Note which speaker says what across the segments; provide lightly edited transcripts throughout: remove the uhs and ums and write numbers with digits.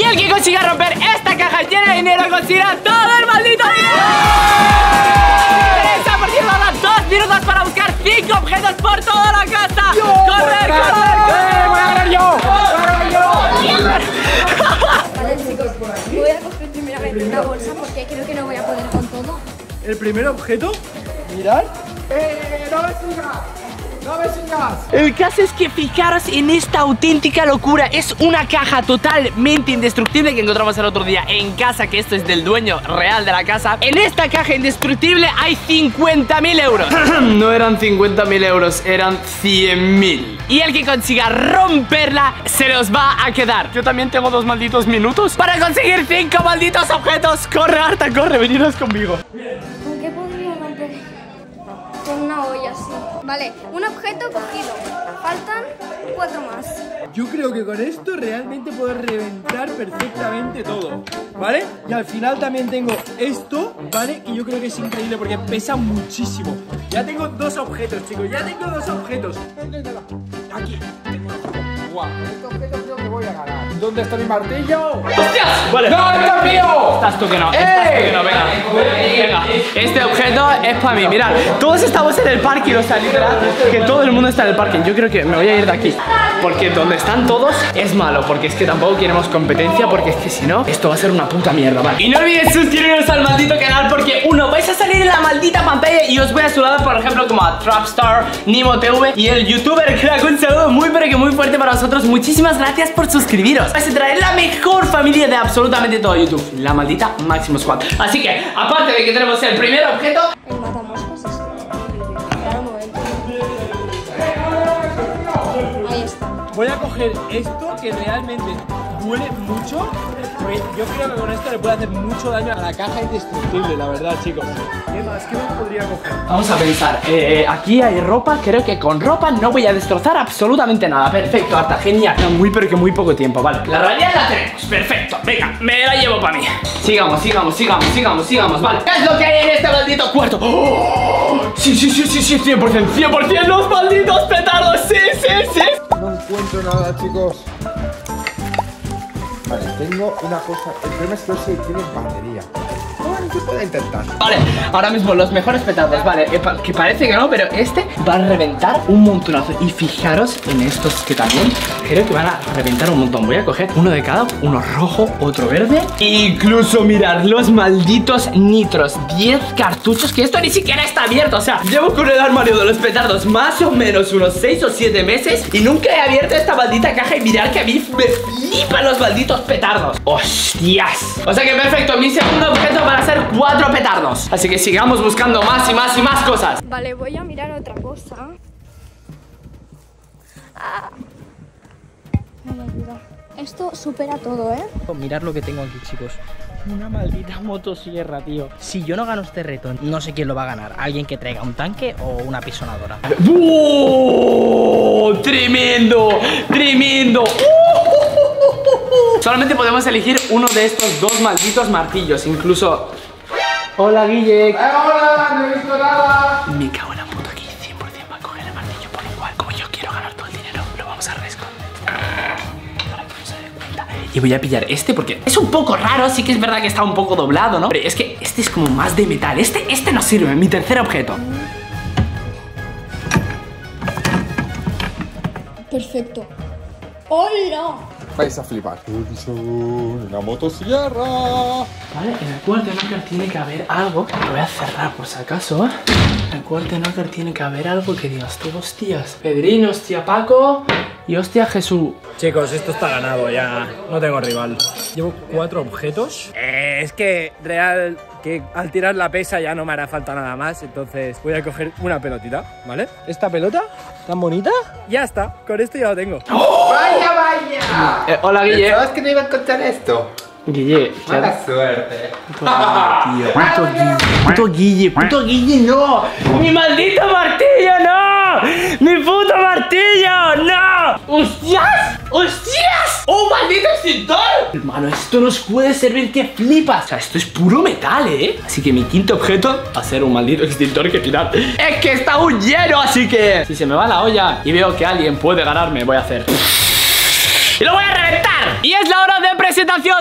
Speaker 1: el que consiga romper esta caja llena de dinero conseguirá todo el maldito dinero. Teresa, por cierto, da 2 minutos para buscar 5 objetos por toda la casa. ¡Corre!
Speaker 2: ¡Voy a ganar yo!
Speaker 3: Vale, chicos, voy a coger primeramente una bolsa porque creo que no voy a poder con todo.
Speaker 2: El primer objeto, mirad. ¡No me sigas! ¡No me sigas!
Speaker 1: El caso es que fijaros en esta auténtica locura. Es una caja totalmente indestructible que encontramos el otro día en casa, que esto es del dueño real de la casa. En esta caja indestructible hay 50.000 euros. No eran 50.000 euros, eran 100.000. Y el que consiga romperla se los va a quedar. Yo también tengo 2 malditos minutos para conseguir 5 malditos objetos. Corre, Arta, corre, veniros conmigo.
Speaker 3: ¿Con qué podría romper? Con una olla así. Vale, un objeto cogido. Faltan 4 más.
Speaker 2: Yo creo que con esto realmente puedo reventar perfectamente todo, ¿vale? Y al final también tengo esto, ¿vale? Y yo creo que es increíble porque pesa muchísimo. Ya tengo 2 objetos, chicos, ya tengo 2 objetos. Aquí.
Speaker 4: Guau, con este objeto creo que voy a ganar. ¿Dónde está mi martillo?
Speaker 1: ¡Hostias! Vale.
Speaker 4: ¡No, esto es mío!
Speaker 1: Estás tú que no, estás tú que no, venga. Venga, este objeto es para mí. Mirad, todos estamos en el parking, o sea, literal, que todo el mundo está en el parking. Yo creo que me voy a ir de aquí, porque donde están todos es malo, porque es que tampoco queremos competencia, porque es que si no, esto va a ser una puta mierda, ¿vale? Y no olvidéis suscribiros al maldito canal, porque uno, vais a salir en la maldita pantalla y os voy a saludar, por ejemplo, como a Trapstar, Nimo TV y el youtuber Crack. Un saludo muy pero que muy fuerte para vosotros. Muchísimas gracias por suscribiros. Vais a traer la mejor familia de absolutamente todo YouTube, la maldita Máximo Squad. Así que, aparte de que tenemos el primer objeto,
Speaker 3: El matamoscas es que... Claro, un momento. Ahí está.
Speaker 2: Voy a coger esto que realmente duele mucho, porque yo creo que con esto le puede hacer mucho daño a la caja indestructible, la verdad, chicos. ¿Qué más? ¿Qué me podría coger?
Speaker 1: vamos a pensar, aquí hay ropa. Creo que con ropa no voy a destrozar absolutamente nada. Perfecto, Arta, genial. No, muy pero que muy poco tiempo, vale. La realidad la tenemos, perfecto. Venga, me la llevo para mí. Sigamos, vale. ¿Qué es lo que hay en este maldito cuarto? ¡Oh! Sí, 100%, los malditos petardos, sí.
Speaker 4: No encuentro nada, chicos. Vale, tengo una cosa. El problema es que no sé si tiene batería. Bueno, se puede intentar.
Speaker 1: Vale, ahora mismo los mejores petardos, vale, que parece que no, pero este va a reventar un montonazo. Y fijaros en estos que también creo que van a reventar un montón. Voy a coger uno de cada, uno rojo, otro verde. E incluso mirar los malditos nitros, 10 cartuchos, que esto ni siquiera está abierto. O sea, llevo con el armario de los petardos más o menos unos 6 o 7 meses y nunca he abierto esta maldita caja. Y mirad que a mí me flipan los malditos petardos. ¡Hostias! O sea que perfecto, mi segundo objeto van a ser 4 petardos. Así que sigamos buscando más y más cosas.
Speaker 3: Vale, voy a mirar otra cosa. Ay, ayuda. Esto supera todo, ¿eh?
Speaker 1: Mirad lo que tengo aquí, chicos. Una maldita motosierra, tío. Si yo no gano este reto, no sé quién lo va a ganar. Alguien que traiga un tanque o una pisonadora. ¡Oh! ¡Tremendo! Solamente podemos elegir uno de estos 2 malditos martillos. Incluso... Hola, Guille.
Speaker 4: ¡Hola! ¡No he visto nada!
Speaker 1: Me cago en la puta que 100% va a coger el martillo. Por igual, como yo quiero ganar todo el dinero, lo vamos a arriesgar para que no se dé cuenta. Y voy a pillar este porque es un poco raro. Sí que es verdad que está un poco doblado, ¿no? Pero es que este es como más de metal. Este no sirve, mi tercer objeto.
Speaker 3: Perfecto. ¡Hola!
Speaker 4: Vais a flipar. Una motosierra.
Speaker 1: Vale, en el cuarto de Knocker tiene que haber algo. Lo voy a cerrar por si acaso, ¿eh? En el cuarto de Knocker tiene que haber algo que digas tú, hostias. Pedrín, hostia Paco y hostia Jesús.
Speaker 2: Chicos, esto está ganado ya, no tengo rival. Llevo 4 objetos. Es que real que al tirar la pesa ya no me hará falta nada más. Entonces voy a coger una pelotita, ¿vale? Esta pelota, tan bonita, ya está, con esto ya lo tengo.
Speaker 1: ¡Oh!
Speaker 4: ¡Vaya!
Speaker 1: Hola, Guille.
Speaker 4: ¿Sabes que no iba a encontrar esto?
Speaker 1: Guille,
Speaker 4: Mala suerte.
Speaker 1: Puto Guille, no. Mi maldito martillo, no. Mi puto martillo, no. ¡Hostias! ¡Oh, maldito extintor! Hermano, esto nos puede servir que flipas. O sea, esto es puro metal, ¿eh? Así que mi quinto objeto va a ser un maldito extintor que mirad. Es que está aún lleno, así que si se me va la olla y veo que alguien puede ganarme, voy a hacer... ¡y lo voy a reventar! Y es la hora de presentación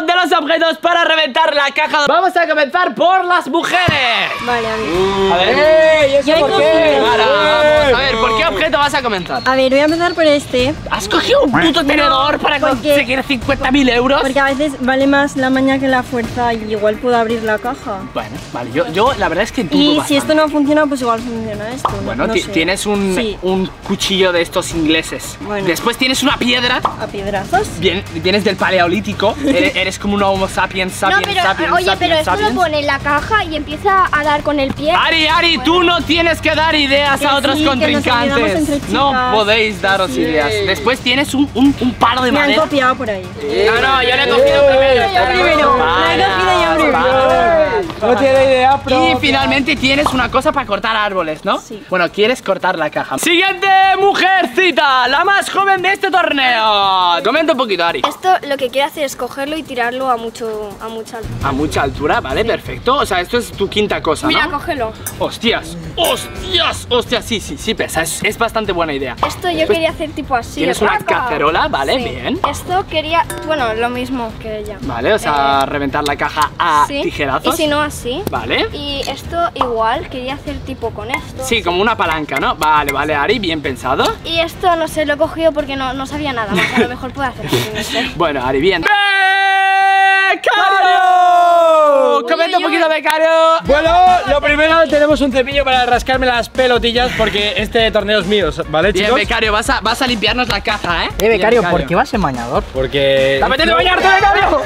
Speaker 1: objetos para reventar la caja. Vamos a comenzar por las mujeres.
Speaker 3: Vale, a ver.
Speaker 1: A ver.
Speaker 2: ¿Y eso
Speaker 3: Yo he
Speaker 2: por qué?
Speaker 1: Vamos a ver, ¿por qué objeto vas a comenzar?
Speaker 3: A ver, voy a empezar por este.
Speaker 1: ¿Has cogido un puto tenedor para
Speaker 3: porque-
Speaker 1: conseguir 50.000 euros?
Speaker 3: Porque a veces vale más la maña que la fuerza y igual puedo abrir la caja.
Speaker 1: Bueno, vale, yo la verdad es que dudo
Speaker 3: Y si
Speaker 1: bastante.
Speaker 3: esto no funciona, pues igual funciona esto.
Speaker 1: Bueno,
Speaker 3: no sé.
Speaker 1: tienes
Speaker 3: Sí,
Speaker 1: un cuchillo de estos ingleses.
Speaker 3: Bueno.
Speaker 1: Después tienes una piedra.
Speaker 3: a piedrazos.
Speaker 1: Vienes del paleolítico. Eres como un homo sapiens,
Speaker 5: No,
Speaker 1: sapiens,
Speaker 5: pero
Speaker 1: sapiens,
Speaker 5: oye,
Speaker 1: sapiens,
Speaker 5: pero esto
Speaker 1: sapiens.
Speaker 5: lo pone en la caja y empieza a dar con el pie.
Speaker 1: Ari, tú no tienes que dar ideas
Speaker 3: Que
Speaker 1: a otros
Speaker 3: sí, que nos ayudamos
Speaker 1: contrincantes.
Speaker 3: entre
Speaker 1: No
Speaker 3: chicas.
Speaker 1: podéis daros ideas. Después tienes un palo de
Speaker 3: Me han
Speaker 1: madera.
Speaker 3: copiado por ahí.
Speaker 1: No, yo le he cogido primero.
Speaker 3: Yo primero. La he cogido yo primero.
Speaker 2: No tiene idea,
Speaker 1: Y finalmente tienes una cosa para cortar árboles, ¿no?
Speaker 3: Sí.
Speaker 1: Bueno, quieres cortar la caja. Siguiente mujercita, la más joven de este torneo. Comenta un poquito, Ari.
Speaker 5: Esto lo que quiere hacer es cogerlo y tirarlo a mucha altura.
Speaker 1: A mucha altura, ¿vale? Perfecto. O sea, esto es tu quinta cosa,
Speaker 5: Mira,
Speaker 1: ¿no?
Speaker 5: cógelo.
Speaker 1: Hostias, sí, pesa. Es bastante buena idea.
Speaker 5: Esto yo quería hacer tipo así.
Speaker 1: Tienes una
Speaker 5: ¡raca!
Speaker 1: cacerola, ¿vale?
Speaker 5: Sí.
Speaker 1: Bien.
Speaker 5: Esto quería, bueno, lo mismo que ella.
Speaker 1: Vale, o sea, reventar la caja a
Speaker 5: Sí.
Speaker 1: tijerazos.
Speaker 5: Y si no, así.
Speaker 1: Vale.
Speaker 5: Y esto igual, quería hacer tipo con esto.
Speaker 1: Sí, como una palanca, ¿no? Vale, Ari, bien pensado.
Speaker 5: Y esto, no sé, lo he cogido porque no sabía nada más. A lo mejor puedo hacer así, no sé.
Speaker 1: Bueno, Ari, bien. ¡Becario! Comenta un poquito, Becario.
Speaker 2: Bueno, lo primero tenemos un cepillo para rascarme las pelotillas porque este torneo es mío, ¿vale,
Speaker 1: Bien,
Speaker 2: chicos?
Speaker 1: Becario, vas a limpiarnos la caja, ¿eh?
Speaker 6: Becario,
Speaker 1: Bien,
Speaker 6: ¿por qué vas en bañador?
Speaker 2: Porque...
Speaker 1: ¡Te apetece bañarte, Becario!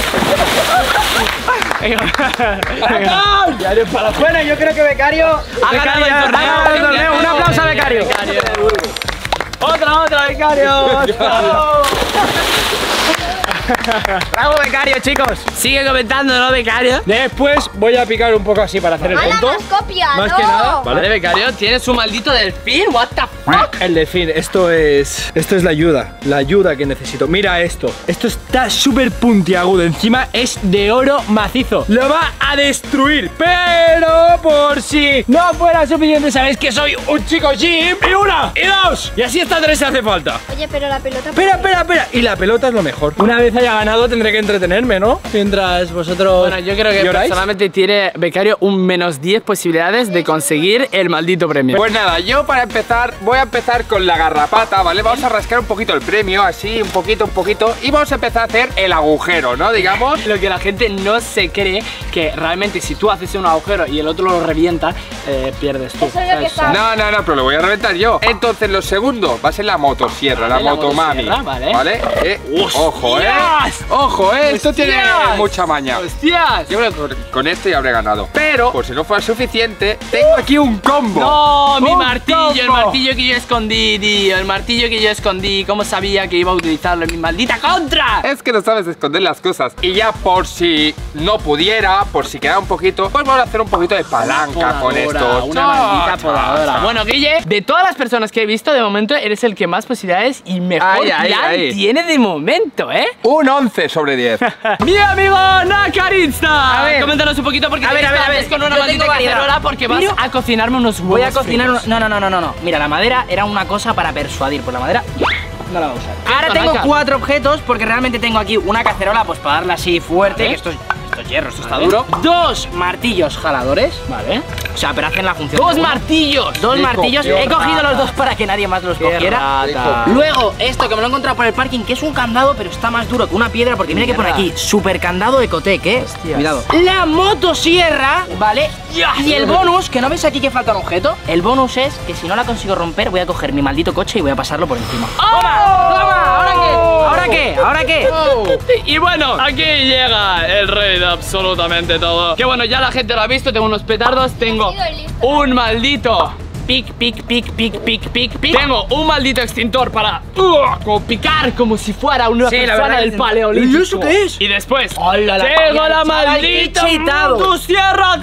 Speaker 6: Bueno, yo creo que Becario
Speaker 1: Ha ganado el torneo.
Speaker 6: Un aplauso a Becario.
Speaker 1: Otra, Becario.
Speaker 6: Bravo, Becario, chicos.
Speaker 1: Sigue comentando, ¿no, Becario?
Speaker 2: Después voy a picar un poco así para hacer el
Speaker 5: ¡Hala,
Speaker 2: tonto.
Speaker 5: me has copiado!
Speaker 2: Más que nada,
Speaker 1: Vale, Becario, tienes un maldito delfín. What the fuck?
Speaker 2: El delfín, esto es la ayuda que necesito. Mira esto está súper puntiagudo, encima es de oro macizo. Lo va a destruir, pero por si no fuera suficiente, sabéis que soy un chico Jim. Y una, y dos, y así hasta tres si hace falta.
Speaker 5: Oye, pero la pelota...
Speaker 2: Espera, y la pelota es lo mejor. Una vez haya ganado tendré que entretenerme, ¿no? Mientras vosotros
Speaker 1: Bueno, yo creo que
Speaker 2: lloráis.
Speaker 1: personalmente tiene Becario un menos 10 posibilidades de conseguir el maldito premio.
Speaker 4: Pues nada, yo para empezar voy a empezar con la garrapata, ¿vale? Vamos a rascar un poquito el premio, así, un poquito, y vamos a empezar a hacer el agujero, ¿no? Digamos.
Speaker 1: Lo que la gente no se cree, que realmente si tú haces un agujero y el otro lo revienta, pierdes tú.
Speaker 5: Eso es lo que está...
Speaker 4: No, pero lo voy a reventar yo. Entonces lo segundo va a ser la motosierra, la
Speaker 1: La
Speaker 4: motomami.
Speaker 1: motosierra, vale.
Speaker 4: Ojo,
Speaker 1: ¡Hostias!
Speaker 4: Ojo, esto tiene
Speaker 1: ¡Hostias!
Speaker 4: mucha maña.
Speaker 1: ¡Hostias!
Speaker 4: Yo creo que con esto ya habré ganado. Pero, por si no fuera suficiente, tengo aquí un combo.
Speaker 1: No, mi
Speaker 4: ¡Un
Speaker 1: martillo, el
Speaker 4: combo!
Speaker 1: martillo que yo escondí, tío. El martillo que yo escondí. ¿Cómo sabía que iba a utilizarlo en mi maldita contra?
Speaker 4: Es que no sabes esconder las cosas. Y ya por si no pudiera, por si queda un poquito, pues vamos a hacer un poquito de palanca con esto.
Speaker 1: Una maldita podadora. Bueno, Guille, de todas las personas que he visto, de momento eres el que más posibilidades y mejor plan tiene de momento, ¿eh?
Speaker 4: Un 11 sobre 10.
Speaker 1: Mi amigo Nakaritza.
Speaker 6: A ver.
Speaker 1: Coméntanos un poquito porque
Speaker 6: A ver,
Speaker 1: con una
Speaker 6: yo
Speaker 1: maldita
Speaker 6: tengo variedad.
Speaker 1: cacerola porque vas
Speaker 6: Pero
Speaker 1: a cocinarme unos huevos
Speaker 6: Voy a cocinar
Speaker 1: fritos.
Speaker 6: No. Mira, la madera era una cosa para persuadir. Pues la madera no la voy a usar. Ahora tengo
Speaker 1: Naka.
Speaker 6: 4 objetos porque realmente tengo aquí una cacerola pues para darla así fuerte,
Speaker 1: Vale.
Speaker 6: que esto es hierro, esto está
Speaker 1: Vale.
Speaker 6: duro. 2 martillos jaladores.
Speaker 1: Vale.
Speaker 6: O sea, pero hacen la función.
Speaker 1: ¡Dos
Speaker 6: de uno.
Speaker 1: martillos!
Speaker 6: 2
Speaker 4: Qué
Speaker 6: martillos.
Speaker 4: copión.
Speaker 6: He cogido los dos para que nadie más los
Speaker 1: ¡Qué
Speaker 6: cogiera.
Speaker 1: rata!
Speaker 6: Luego, esto que me lo he encontrado por el parking, que es un candado, pero está más duro que una piedra, porque mira que pone aquí, super candado Ecotec,
Speaker 1: Hostias.
Speaker 6: Cuidado. La motosierra, ¿vale? Y el bonus, que no ves aquí que falta un objeto, el bonus es que si no la consigo romper, voy a coger mi maldito coche y voy a pasarlo por encima. ¡Toma! ¿Ahora qué?
Speaker 1: Y bueno, aquí llega el rey de absolutamente todo. Que bueno, ya la gente lo ha visto, tengo unos petardos, tengo un maldito pic. Tengo un maldito extintor para como picar como si fuera una
Speaker 6: Sí, la
Speaker 1: persona
Speaker 6: verdad
Speaker 1: del
Speaker 6: que-
Speaker 1: paleolítico.
Speaker 6: ¿Y eso qué es?
Speaker 1: Y después
Speaker 6: ¡Hola, la
Speaker 1: tengo
Speaker 6: polla,
Speaker 1: la
Speaker 6: chaval,
Speaker 1: maldita
Speaker 6: qué cheatado!
Speaker 1: motosierra.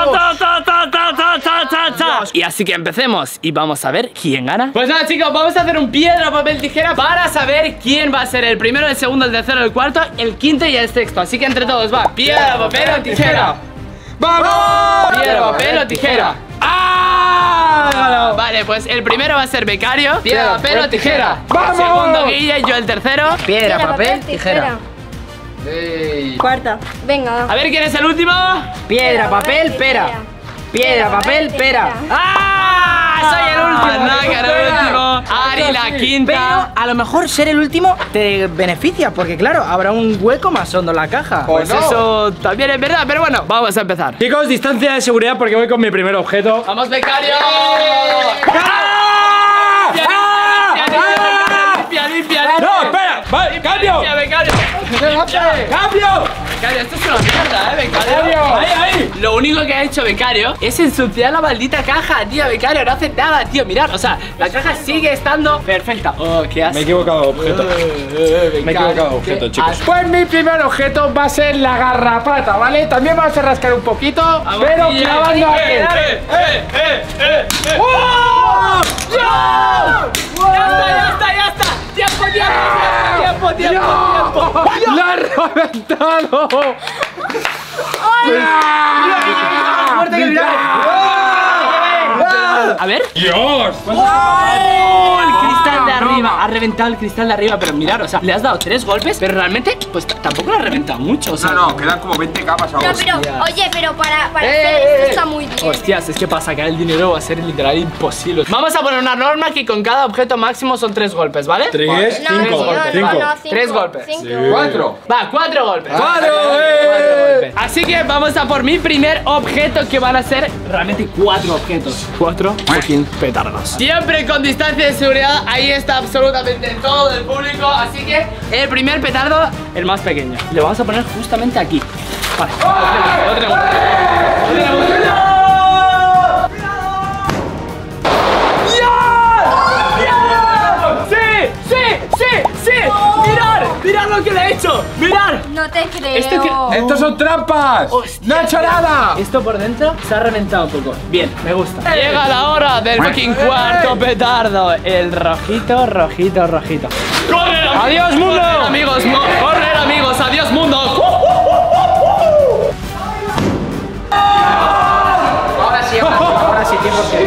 Speaker 1: Y así que empecemos y vamos a ver quién gana. Pues nada, chicos, vamos a hacer un piedra, papel, tijera para saber quién va a ser el primero, el segundo, el tercero, el cuarto, el quinto y el sexto. Así que entre todos va piedra, papel o tijera.
Speaker 4: ¡Vamos!
Speaker 1: Piedra, papel o tijera. ¡Ah! Vale, pues el primero va a ser Becario. Piedra, papel o tijera.
Speaker 4: ¡Vamos!
Speaker 1: El segundo Guille y yo el tercero.
Speaker 6: Piedra, papel, tijera.
Speaker 4: ahí.
Speaker 3: Cuarta. Venga.
Speaker 1: A ver quién es el último.
Speaker 6: Piedra, papel, pera. Piedra, papel, pera. ¡Ah! Soy el último.
Speaker 1: Nada, que era el último. Ari la quinta.
Speaker 6: Pero a lo mejor ser el último te beneficia, porque claro, habrá un hueco más hondo en la caja.
Speaker 4: O
Speaker 1: Pues
Speaker 4: no.
Speaker 1: eso también es verdad, pero bueno, vamos a empezar.
Speaker 2: Chicos, distancia de seguridad porque voy con mi primer objeto.
Speaker 1: ¡Vamos, becario! Limpia, limpia, limpia.
Speaker 2: ¡No, espera! ¡Vale, cambio!
Speaker 1: Limpia, becario.
Speaker 2: ¡Cambio!
Speaker 1: Becario, esto es una mierda, becario.
Speaker 2: ¡Ahí, ahí!
Speaker 1: Lo único que ha hecho Becario es ensuciar la maldita caja, tío. Becario no hace nada, tío. Mirad, o sea, la caja sigue estando perfecta. Oh, qué asco.
Speaker 2: Me he equivocado de objeto. Me he equivocado de objeto, chicos.
Speaker 4: Pues mi primer objeto va a ser la garrapata, ¿vale? También vamos a rascar un poquito, pero clavando aquí.
Speaker 1: ¡Oh! ¡No! ¡Ya está! ¡Tiempo!
Speaker 4: ¡La he reventado!
Speaker 1: A ver.
Speaker 4: ¡Dios!
Speaker 1: ¡Oh! El cristal de arriba. Ha reventado el cristal de arriba, pero mirad, o sea, le has dado 3 golpes, pero realmente, pues tampoco lo ha reventado mucho, o sea.
Speaker 4: No, quedan como 20 capas ahora.
Speaker 3: No, pero, oye, pero para hacer esto está muy bien.
Speaker 1: Hostias, es que para sacar el dinero va a ser literal imposible. Vamos a poner una norma que con cada objeto máximo son 3 golpes, ¿vale?
Speaker 2: 3,
Speaker 3: No,
Speaker 2: 5,
Speaker 3: no,
Speaker 2: 5.
Speaker 3: no,
Speaker 1: 3 golpes.
Speaker 4: 4.
Speaker 1: Va, 4 golpes.
Speaker 2: ¡Cuatro!
Speaker 1: golpes. Así que vamos a por mi primer objeto, que van a ser realmente 4 objetos. 4 fucking petardos. Siempre con distancia de seguridad. Ahí está absolutamente todo el público. Así que el primer petardo, el más pequeño, le vamos a poner justamente aquí. Vale, lo tenemos. ¡Sí! ¡Mirad lo que le he hecho! ¡Mirad!
Speaker 3: No te creo.
Speaker 1: ¿Esto qué?
Speaker 4: ¡Estos son trampas!
Speaker 1: Hostia.
Speaker 4: ¡No he hecho nada!
Speaker 1: Esto por dentro se ha reventado un poco. Bien, me gusta. Llega la hora del fucking cuarto petardo. El rojito. ¡Corre! ¡Adiós, mundo! ¡Corre, amigos! ¡Corre, amigos! ¡Adiós, mundo!
Speaker 6: Ahora sí, tiempo que.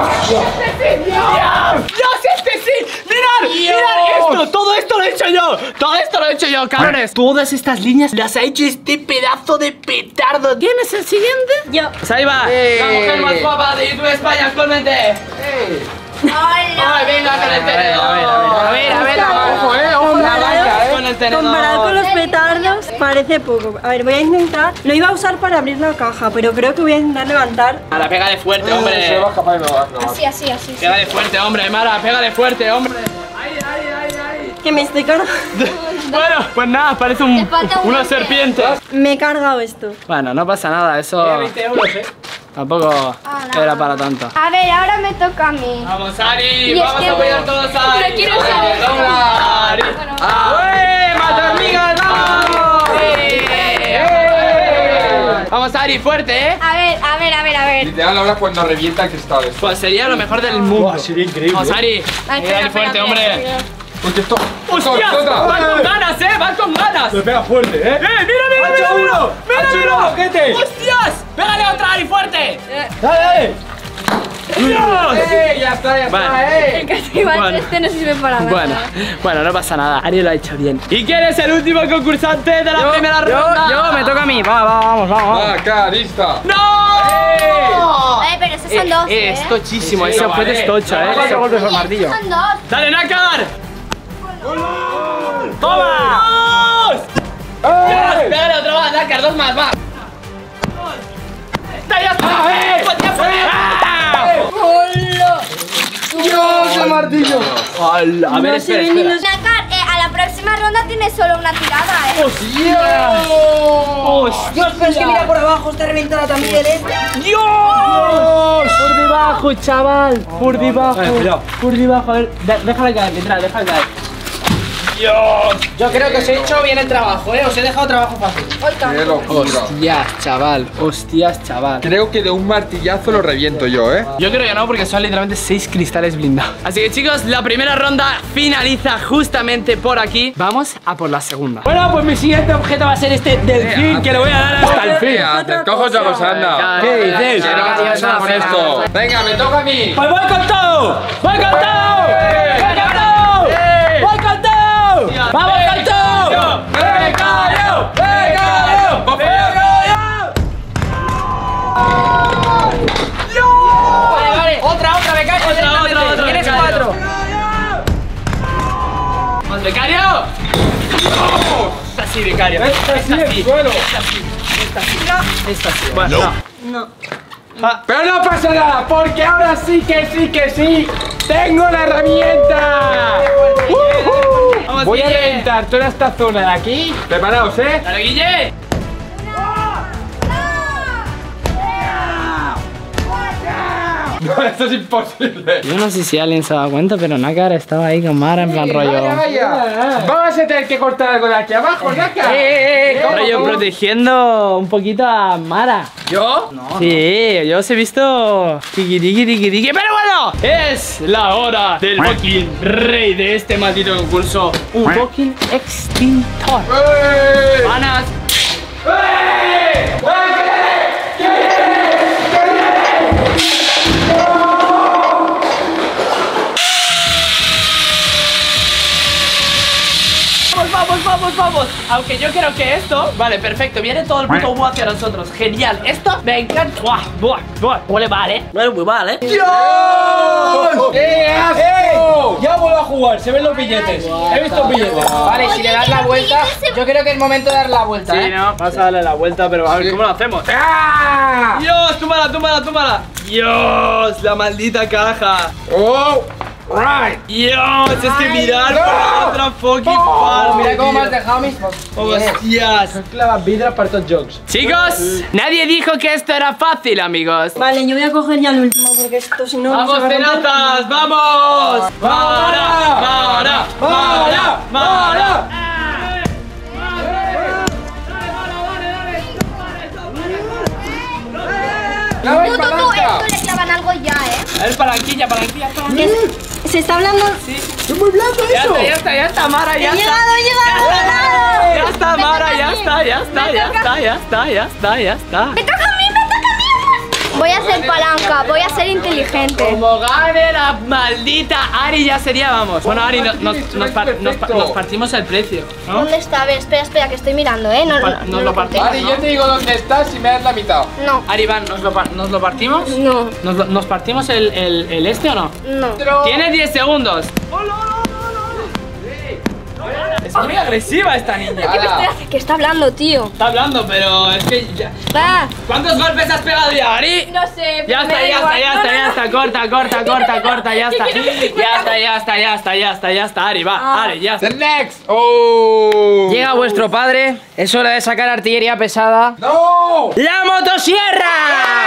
Speaker 1: ¡Dios, este sí! ¡Mirad esto! ¡Todo esto lo he hecho yo! Cabrones. Todas estas líneas las ha hecho este pedazo de petardo. ¿Quién es el siguiente?
Speaker 3: Yo.
Speaker 1: Pues ahí va. La mujer más guapa de YouTube España actualmente.
Speaker 3: Hola.
Speaker 1: ¡Ay, venga con el tenedor!
Speaker 6: A ver,
Speaker 4: ¡Ojo, la banca,
Speaker 1: Con el tenedor.
Speaker 7: Comparado con los petardos, parece poco. A ver, voy a intentar. Lo iba a usar para abrir la caja, pero creo que voy a intentar levantar.
Speaker 1: Mara, pégale fuerte,
Speaker 4: Se
Speaker 1: hombre.
Speaker 4: va a escapar y me lo va a clavar.
Speaker 3: Así.
Speaker 1: Pégale fuerte, hombre, Mara, pégale fuerte, hombre.
Speaker 7: Que me estoy cargando.
Speaker 1: Bueno, pues nada, parece
Speaker 3: Te falta un
Speaker 1: una
Speaker 3: golpe.
Speaker 1: serpiente.
Speaker 7: Me he cargado esto.
Speaker 1: Bueno, no pasa nada, eso
Speaker 2: 20 euros,
Speaker 1: tampoco era para tanto.
Speaker 3: A ver, ahora me toca a mí.
Speaker 1: Vamos, Ari,
Speaker 3: Y es
Speaker 1: vamos
Speaker 3: que-
Speaker 1: a apoyar todos a Ari.
Speaker 3: Pero quiero saber-
Speaker 1: ¡Vamos, Ari! ¡Ah! ¡Mata hormigas, vamos! Vamos, Ari, fuerte, ¿eh?
Speaker 3: A ver.
Speaker 4: Literal, ahora cuando revienta el cristal.
Speaker 1: Pues sería lo mejor del mundo.
Speaker 2: Sería increíble.
Speaker 1: Vamos, Ari.
Speaker 3: Ay,
Speaker 1: Ari, fuerte, hombre.
Speaker 4: Porque esto.
Speaker 1: ¡Hostias!
Speaker 4: ¡Otra!
Speaker 1: ¡Van con ganas, ¡Van con ganas!
Speaker 2: Me pega fuerte, ¿eh?
Speaker 1: ¡Mira!
Speaker 2: uno!
Speaker 1: ¡Mira!
Speaker 2: ¡Ojete!
Speaker 1: ¡Hostias! ¡Pégale otra, Ari, fuerte!
Speaker 2: ¡Dale!
Speaker 1: ¡Dios!
Speaker 4: Ya está,
Speaker 1: Vale.
Speaker 3: El castigo
Speaker 1: Bueno.
Speaker 3: este no sirve para nada.
Speaker 1: Bueno, no pasa nada. Ari lo ha hecho bien. ¿Y quién es el último concursante de la primera ronda?
Speaker 6: Yo, me toca a mí. vamos.
Speaker 4: Macarista.
Speaker 1: ¡No!
Speaker 3: Pero esos son dos.
Speaker 1: Es tochísimo, ese objeto es tocho,
Speaker 6: Cuatro golpes por martillo.
Speaker 3: Son dos.
Speaker 1: ¡Dale, Nácar! ¡Toma! ¡Dos! Pégale otro más, Nácar, 2 más, va. ¡Ya está! ¡Tiempo!
Speaker 4: ¡Dios, el martillo!
Speaker 1: ¡Hola! A ver,
Speaker 7: No se
Speaker 1: espera,
Speaker 7: ven ni
Speaker 1: espera.
Speaker 7: los.
Speaker 3: Nácar, a la próxima ronda tienes solo una tirada,
Speaker 6: Dios, pero es que mira por abajo, está reventada también, ¿eh?
Speaker 1: ¡Dios! Por debajo, chaval. Por debajo.
Speaker 2: Vale, cuidado.
Speaker 1: Por debajo. A ver, déjala caer, mientras, déjala caer.
Speaker 6: Yo creo que os he hecho bien el trabajo, ¿eh? Os he dejado trabajo fácil.
Speaker 4: ¡Qué locura!
Speaker 1: Hostias, chaval.
Speaker 4: Creo que de un martillazo lo reviento yo, ¿eh?
Speaker 1: Yo creo que no, porque son literalmente 6 cristales blindados. Así que, chicos, la primera ronda finaliza justamente por aquí. Vamos a por la segunda.
Speaker 2: Bueno, pues mi siguiente objeto va a ser este delfín que lo voy a dar hasta el fin.
Speaker 4: Te cojo otra cosa, anda.
Speaker 2: ¿Qué dices?
Speaker 4: ¿Qué pasa con esto? Venga, me toca a mí.
Speaker 2: ¡Pues voy con todo! ¡Voy con todo! ¡Voy con todo! ¡Voy con todo! ¡Vamos con todo!
Speaker 4: ¡Becario! ¡Becario!
Speaker 1: así, becario.
Speaker 2: Esta sí, el suelo.
Speaker 1: Esta sí. Bueno,
Speaker 7: No.
Speaker 4: Pero no pasa nada, porque ahora sí que sí. ¡Tengo la herramienta!
Speaker 1: Vamos,
Speaker 4: Voy a
Speaker 1: Guille.
Speaker 4: reventar toda esta zona de aquí. Preparaos, ¿eh?
Speaker 1: ¡Dale, Guille!
Speaker 4: No, esto es imposible.
Speaker 1: Yo no sé si alguien se ha dado cuenta, pero Nácar estaba ahí con Mara en plan rollo.
Speaker 4: Vaya. Vamos a tener que cortar algo de aquí abajo, Naka.
Speaker 1: Rollo protegiendo un poquito a Mara.
Speaker 4: ¿Yo?
Speaker 1: Sí, yo os he visto tiqui. Pero bueno, es la hora del fucking rey de este maldito concurso. Un fucking extintor. Panas. Vamos. Aunque yo creo que esto... Vale, perfecto. Viene todo el puto humo hacia nosotros. Genial. Esto me encanta. Buah. Huele mal, ¿eh? Huele muy mal, ¿eh?
Speaker 2: ¡Dios!
Speaker 4: ¡Qué asco!
Speaker 2: Ya vuelvo a jugar, se ven los billetes. He visto billetes.
Speaker 6: Vale, si le das la vuelta, yo creo que es momento de dar la vuelta,
Speaker 1: Sí, no. Vas a darle la vuelta, pero a ver cómo lo hacemos.
Speaker 4: ¡Ah!
Speaker 1: Dios, túmala. Dios, la maldita caja.
Speaker 4: ¡Oh! ¡Right!
Speaker 1: Dios, es que mirar por la otra fucking parte.
Speaker 6: Mira cómo me has
Speaker 1: tío.
Speaker 6: dejado mis
Speaker 1: Hostias.
Speaker 2: Clavas vidras para estos jokes.
Speaker 1: Chicos, nadie dijo que esto era fácil, amigos.
Speaker 7: Vale, yo voy a coger ya el último porque esto si no...
Speaker 1: ¡Vamos,
Speaker 7: se va a romper.
Speaker 1: tenazas! ¡Vamos! ¡Mara!
Speaker 3: Tú, esto le clavan algo ya,
Speaker 1: A ver, palanquilla.
Speaker 7: Se está hablando...
Speaker 2: ¡Es muy blando eso!
Speaker 1: Ya está, Mara, ya
Speaker 7: ¡He
Speaker 1: está.
Speaker 7: llegado!
Speaker 1: Ya está, Mara, ya está.
Speaker 3: ¡Me toca a mí! Voy a ser palanca, voy a ser inteligente.
Speaker 1: Como gane la maldita Ari ya sería, vamos. Bueno, Ari, nos partimos el precio, ¿no?
Speaker 3: ¿Dónde está? A ver, espera, que estoy mirando, ¿eh?
Speaker 1: Nos lo partimos.
Speaker 4: Vale, yo te digo dónde estás y me das la mitad.
Speaker 3: No,
Speaker 1: Ari, Van, ¿nos lo partimos?
Speaker 3: no,
Speaker 1: ¿Nos partimos el este o no?
Speaker 3: no.
Speaker 1: Tienes 10 segundos. Es muy agresiva esta niña.
Speaker 3: ¿Qué me estoy haciendo? ¿Qué está hablando, tío?
Speaker 1: Está hablando, pero es que ya...
Speaker 3: Va.
Speaker 1: ¿Cuántos golpes has pegado ya, Ari?
Speaker 3: No sé.
Speaker 1: Ya está. Corta. Ya está, Ari, va. Ari, ya está.
Speaker 4: The next. Oh.
Speaker 6: Llega vuestro padre, es hora de sacar artillería pesada.
Speaker 4: No.
Speaker 6: ¡La motosierra!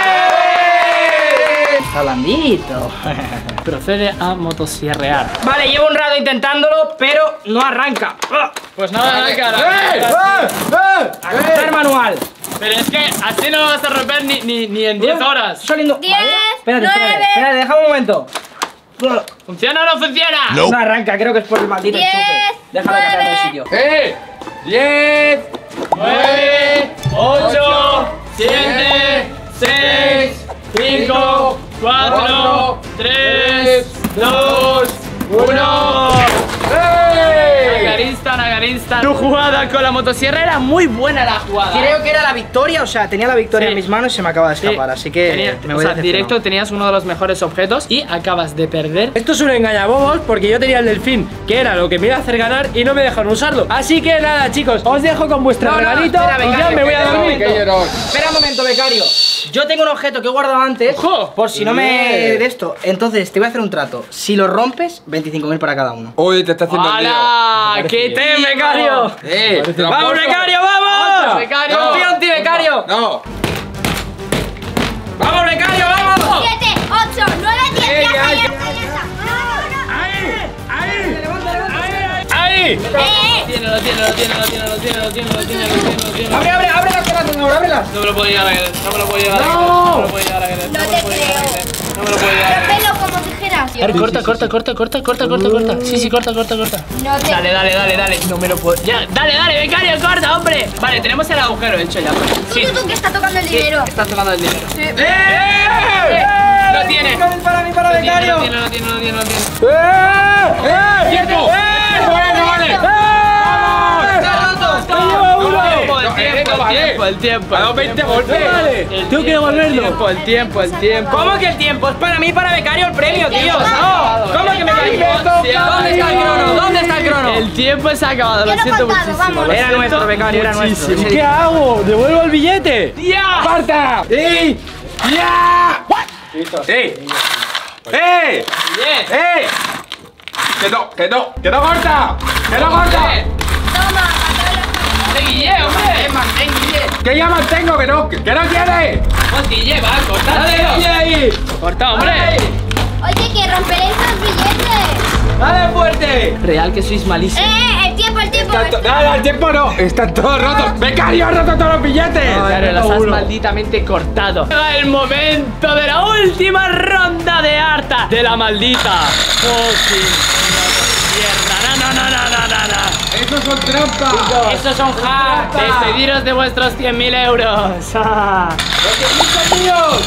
Speaker 6: Está blandito.
Speaker 1: Procede a motosierrear.
Speaker 6: Vale, llevo un rato intentándolo, pero no arranca.
Speaker 1: Pues nada, cara.
Speaker 6: A coger manual.
Speaker 1: Pero es que así no vas a romper ni en 10 horas.
Speaker 6: Saliendo.
Speaker 3: 10,
Speaker 6: Espérate,
Speaker 3: 9,
Speaker 6: déjame un momento.
Speaker 1: ¿Funciona o no funciona?
Speaker 6: No arranca, creo que es por el maldito
Speaker 3: 10,
Speaker 6: enchufe. Déjame que cambie de sitio.
Speaker 4: 10,
Speaker 1: 9, 8, 7, 6, 5, 4, 3, 2, 1. Nagarista. Tu jugada con la motosierra era muy buena la jugada.
Speaker 6: Creo que era la victoria, o sea, tenía la victoria
Speaker 1: Sí.
Speaker 6: en mis manos y se me acaba de escapar, así que me voy a decepcionar.
Speaker 1: directo tenías uno de los mejores objetos y acabas de perder.
Speaker 2: Esto es un engañabobos porque yo tenía el delfín, que era lo que me iba a hacer ganar y no me dejaron usarlo. Así que nada, chicos, os dejo con vuestro regalito
Speaker 6: espera,
Speaker 2: y ya
Speaker 6: becario,
Speaker 2: me voy a dormir.
Speaker 6: Espera un momento, becario. Yo tengo un objeto que he guardado antes,
Speaker 1: ¡Ojo!
Speaker 6: por si no me... de esto. Entonces, te voy a hacer un trato. Si lo rompes, 25.000 para cada uno.
Speaker 4: Uy, te está haciendo el lío.
Speaker 1: ¡Hala! ¡Qué
Speaker 6: ¡Te,
Speaker 1: tío!
Speaker 6: becario!
Speaker 4: te lo
Speaker 6: ¡Vamos,
Speaker 4: apuesto.
Speaker 6: becario, vamos!
Speaker 1: Becario.
Speaker 6: ¡Confío en ti, becario!
Speaker 4: No.
Speaker 6: ¡Vamos, becario, vamos!
Speaker 3: 7, 8, 9, 10. Ya está.
Speaker 1: ¡Ahí!
Speaker 3: Eh,
Speaker 1: Lo tiene.
Speaker 6: ¡Abre las cosas, señor, ábrelas!
Speaker 1: No me lo puedo llegar a querer. No me lo puedo llegar a querer.
Speaker 3: No te creo.
Speaker 1: No me lo puedo llegar a querer.
Speaker 3: Rómpelo como tijeras.
Speaker 1: A ver, corta. Sí, corta.
Speaker 3: No te
Speaker 1: Dale. No me lo puedo. Ya, dale, becario, corta, hombre. Vale, tenemos el agujero hecho ya. Sí.
Speaker 3: Tú que estás tocando el dinero.
Speaker 1: Estás tocando el dinero.
Speaker 3: Sí.
Speaker 1: Lo tiene.
Speaker 6: ¡Para, becario!
Speaker 1: Lo tiene.
Speaker 4: ¡Tiempo!
Speaker 1: Bueno, vale.
Speaker 6: ¡Está roto!
Speaker 1: El tiempo.
Speaker 4: Ha dado 20 golpes.
Speaker 2: Tengo que devolverlo.
Speaker 1: El tiempo.
Speaker 6: ¿Cómo que el tiempo? Es para mí, para becario, el premio, tío. No. ¿Cómo que me caí? ¿Dónde está el crono? ¿Dónde está el crono?
Speaker 1: El tiempo se ha acabado, lo siento muchísimo.
Speaker 6: Era nuestro, becario, era nuestro.
Speaker 2: ¿Y qué hago? ¿Devuelvo el billete?
Speaker 1: ¡Ya!
Speaker 4: ¡Aparta! ¡Sí! ¡Ya! ¡Eh! ¡Eh! ¡Eh! ¡Que no corta! ¡Que no corta!
Speaker 1: Guille, hombre.
Speaker 4: ¡Que ya mantengo! ¡Que no quiere!
Speaker 1: Pues Guille, va, corta. Guille ahí. Corta, hombre.
Speaker 3: Oye, que romperéis los billetes.
Speaker 2: ¡Dale fuerte!
Speaker 1: Real que sois malísimos.
Speaker 3: El tiempo.
Speaker 4: ¡Nada, el tiempo no! ¡Están todos rotos! ¡Becario, ha roto todos los billetes!
Speaker 1: Claro, los has malditamente cortado. Llega el momento de la última ronda de harta de la maldita fucking mierda. No.
Speaker 4: ¡Esos son trampas!
Speaker 6: Esos son hacks.
Speaker 1: Despediros de vuestros 100.000 euros.
Speaker 4: ¡Los son míos!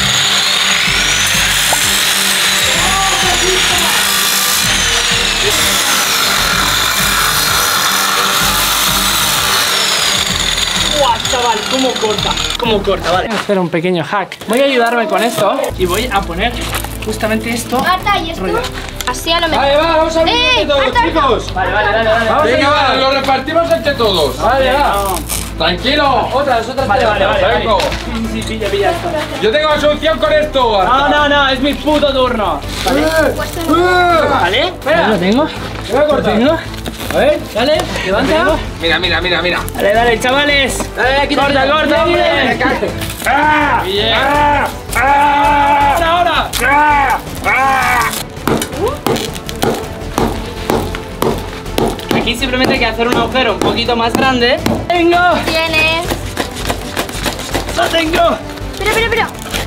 Speaker 1: ¡Guau, chaval! ¿Cómo corta? Vale. Voy a hacer un pequeño hack. Voy a ayudarme con esto y voy a poner justamente esto.
Speaker 3: Marta, ¿y esto?
Speaker 5: Así a lo mejor.
Speaker 4: Vale, va, vamos a abrir todos, chicos.
Speaker 1: Vale, dale.
Speaker 4: Venga, va, lo repartimos entre todos.
Speaker 2: Vale, va.
Speaker 4: Tranquilo.
Speaker 2: Otras.
Speaker 1: Vale.
Speaker 4: Vengo.
Speaker 1: Sí, pilla esto.
Speaker 4: Yo tengo la solución con esto.
Speaker 1: No, es mi puto turno. ¿Vale?
Speaker 2: Espera.
Speaker 1: Lo tengo.
Speaker 2: Lo tengo.
Speaker 1: A ver, dale, levanta.
Speaker 4: Mira.
Speaker 1: Dale, chavales.
Speaker 2: Dale,
Speaker 1: Corta, hombre.
Speaker 4: ¡Ah!
Speaker 1: Bien.
Speaker 4: Ahora.
Speaker 1: Aquí simplemente hay que hacer un agujero un poquito más grande. ¡Tengo!
Speaker 5: Tienes.
Speaker 1: ¡Lo tengo!
Speaker 5: Espera.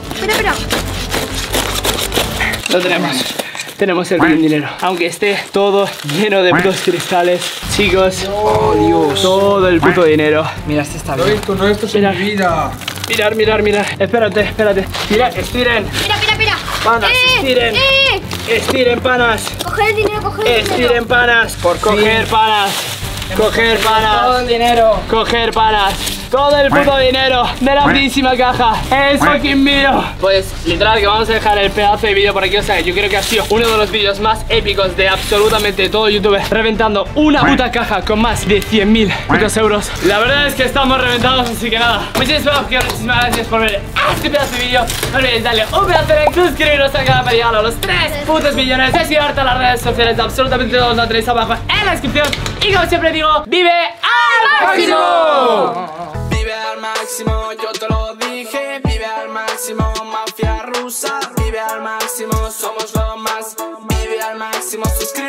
Speaker 1: Lo tenemos el buen dinero. Aunque esté todo lleno de putos cristales. Chicos, oh Dios, todo el puto dinero.
Speaker 6: Mira, este está
Speaker 4: No
Speaker 6: bien.
Speaker 4: esto es mi vida.
Speaker 1: Mirar. Espérate. Mira, estiren.
Speaker 5: Mira.
Speaker 1: Panas, estiren. Estiren, panas.
Speaker 5: Coger el dinero,
Speaker 1: Estiren, panas. Coger panas.
Speaker 6: Todo el dinero.
Speaker 1: Coger panas. Todo el puto dinero de la putísima caja es fucking mío. Pues literal que vamos a dejar el pedazo de vídeo por aquí. O sea, yo creo que ha sido uno de los vídeos más épicos de absolutamente todo YouTube, reventando una puta caja con más de 100.000 putos euros. La verdad es que estamos reventados, así que nada, muchísimas gracias por ver este pedazo de vídeo. No olvidéis darle un pedazo de like, suscribiros al canal para llegar a los 3 putos millones. De seguir harta las redes sociales de absolutamente todos, lo tenéis abajo en la descripción. Y como siempre digo, ¡vive al máximo!
Speaker 8: Vive al máximo, yo te lo dije. Vive al máximo, mafia rusa. Vive al máximo, somos lo más. Vive al máximo, suscríbete.